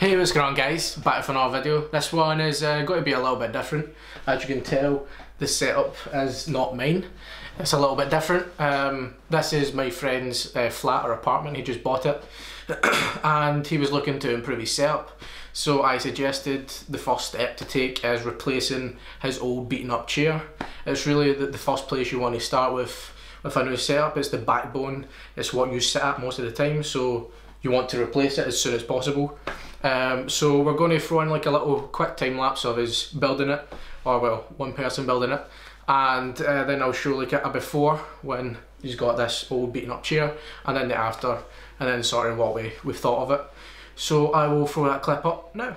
Hey, what's going on guys? Back for another video. This one is going to be a little bit different. As you can tell, the setup is not mine. It's a little bit different. This is my friend's flat or apartment. He just bought it and he was looking to improve his setup. So I suggested the first step to take is replacing his old beaten up chair. It's really the first place you want to start with a new setup. It's the backbone. It's what you sit at most of the time. So you want to replace it as soon as possible. So we're going to throw in like a little quick time lapse of us building it, or well, one person building it, and then I'll show like a before when he's got this old beaten up chair, and then the after, and then sort of what we've thought of it. So I will throw that clip up now.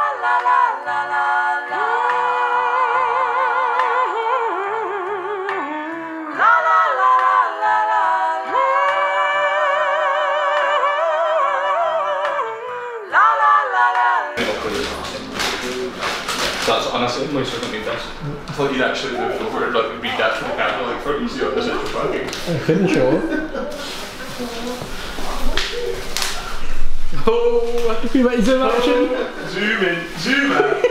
That's honestly my sort of need this. I thought you'd actually moved over and like read that from the camera like for easy on this is fucking. I couldn't show. Oh, we might zoom action. Zoom in, zoom out.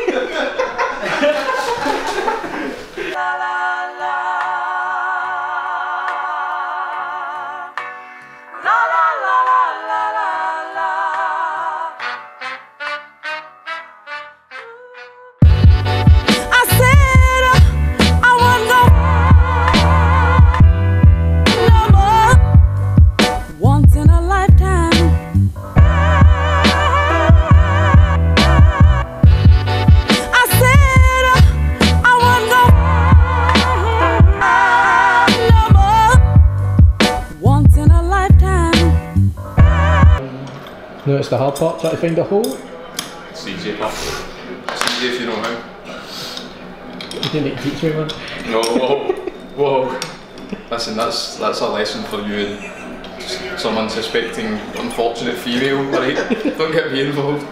Notice the hard part, try to find a hole. It's easy, pal. It's easy if you know how. You didn't teach me, man. No, whoa. Listen, that's a lesson for you and some unsuspecting, unfortunate female, right? Don't get me involved.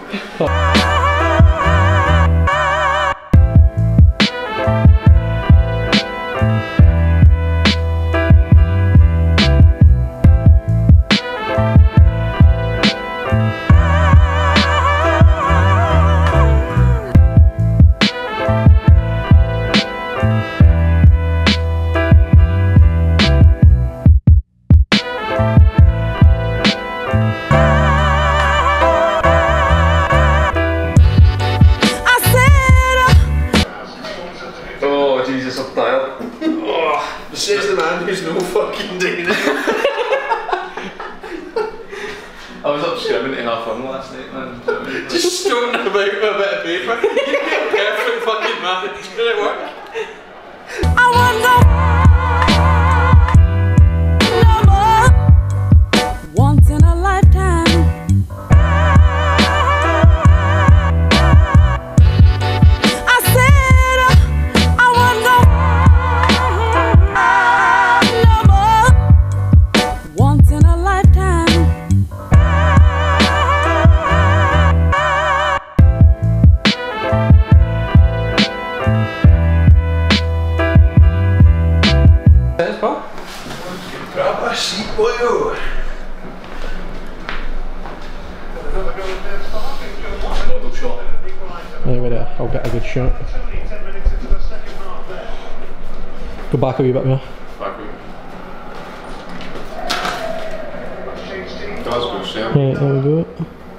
Says the man who's no fucking doing it. I was up screaming to have fun last night, man. Just stoning about with a bit of paper. You'd be a perfect fucking man. Did it work? I want no more. Once in a lifetime. Grab a seat, boyo. Model shot. I'll get a good shot. Go back a wee bit more. Back a wee. Glasgow, sir. Right, there we go.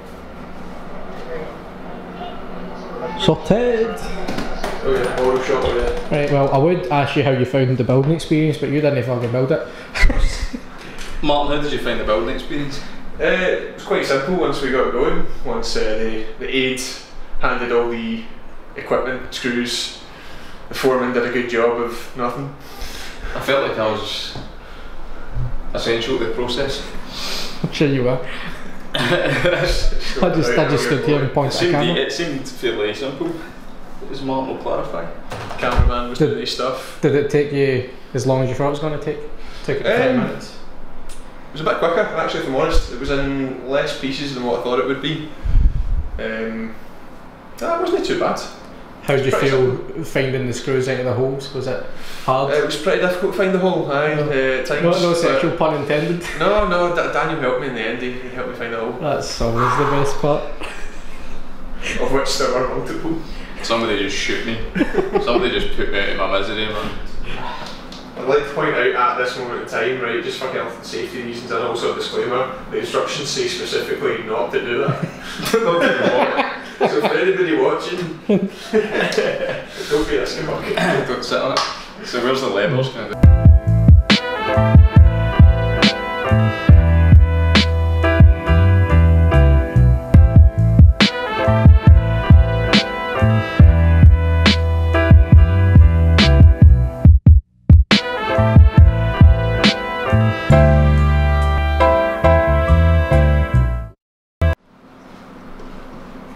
Sorted! Oh yeah, model shot, oh yeah. Right, well, I would ask you how you found the building experience, but you didn't fucking build it. Martin, how did you find the building experience? It was quite simple once we got going. Once the aide handed all the equipment, screws, the foreman did a good job of nothing. I felt like I was essential to the process. I'm sure you were. I just stood here and pointed at the camera. It seemed fairly simple, as Martin will clarify. The cameraman was doing his stuff. Did it take you as long as you thought it was going to take? Took it 5 minutes? It was a bit quicker, actually, if I'm honest. It was in less pieces than what I thought it would be. It wasn't too bad. How did you feel finding the screws out of the holes? Was it hard? It was pretty difficult to find the hole, at times. No sexual pun intended. No, Daniel helped me in the end, he helped me find the hole. That's always the best part. of which there were multiple. Somebody just shoot me. Somebody just put me out of my misery, man. I'd like to point out at this moment in time, right, just for health and safety reasons, and also a disclaimer, the instructions say specifically not to do that. Not to do what? So for anybody watching, don't be this cocky. Don't sit on it. So where's the levels kind of?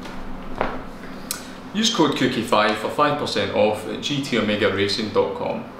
Use code Cookie5 for 5% off at gtomega racing.com.